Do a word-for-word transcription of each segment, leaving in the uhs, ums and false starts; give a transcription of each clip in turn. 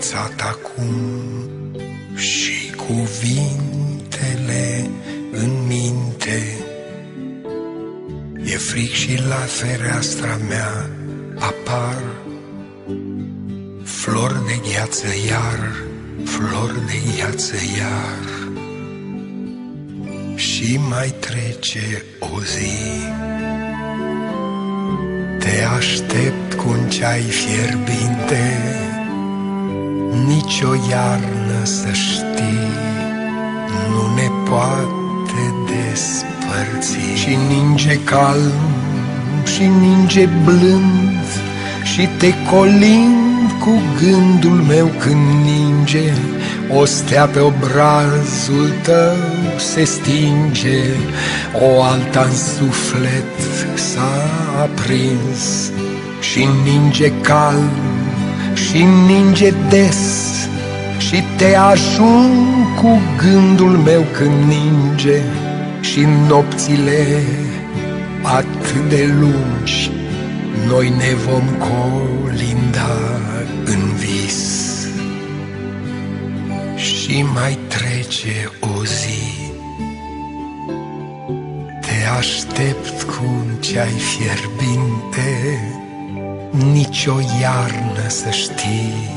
învățat acum și cuvintele în minte. E fric și la fereastra mea apar flori de gheață iar, flori de gheață iar. Și mai trece o zi, te aștept cu un ceai fierbinte, nici o iarnă să știi nu ne poate despărți. Și ninge calm și ninge blând și te colind cu gândul meu când ninge. O stea pe obrazul tău se stinge, o alta în suflet s-a aprins. Și ninge calm și ninge des și te ajung cu gândul meu când ninge. Și nopțile atât de lungi noi ne vom colinda în vis. Și mai trece o zi, te aștept cu un ceai fierbinte, nici o iarnă să știi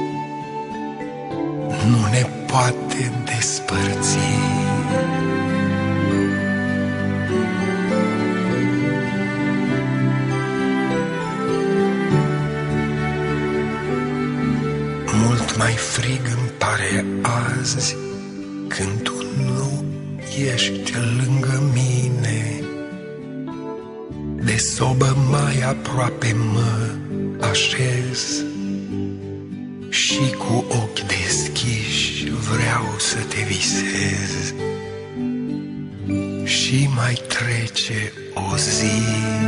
nu ne poate despărți. Mult mai frig îmi pare azi când tu nu ești lângă mine. De sobă mai aproape mă așez și cu ochi deschiși vreau să te visez. Și mai trece o zi,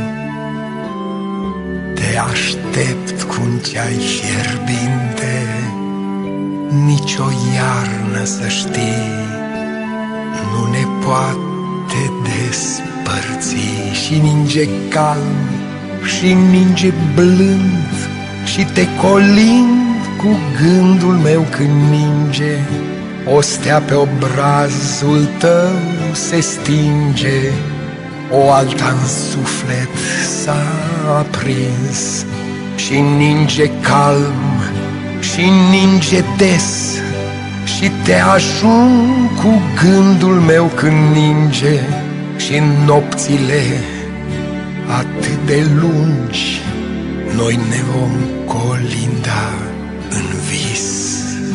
te aștept cu un ceai fierbinte, nici o iarnă să știi nu ne poate despărți. Și ninge calm și ninge blând și te colind cu gândul meu când ninge. O stea pe obrazul tău se stinge, o alta în suflet s-a aprins. Și ninge calm și ninge des și te ajung cu gândul meu când ninge. Și în nopțile atât de lungi noi ne vom colinda în vis.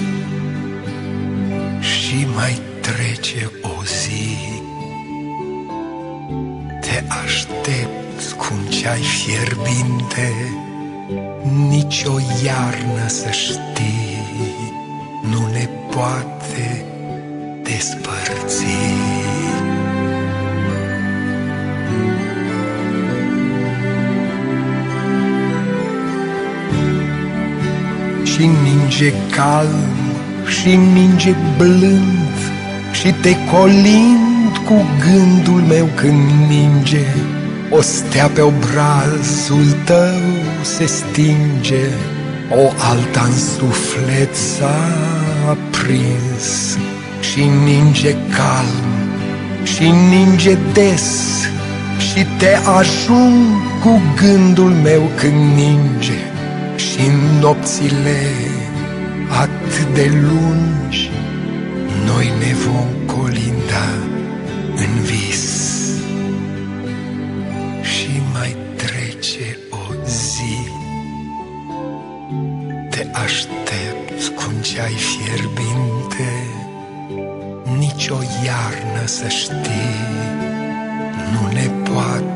Și mai trece o zi, te aștept cu un ceai fierbinte, nici o iarnă să știi nu ne poate despărți. Și ninge calm și ninge blând și te colind cu gândul meu când ninge. O stea pe obrazul tău se stinge, o alta în suflet s-a aprins. Și ninge calm și ninge des și te ajung cu gândul meu când ninge. Și în nopțile atât de lungi noi ne vom colinda în vis. Și mai trece o zi, te aștept cu un ceai fierbinte, nici o iarnă să știi nu ne poate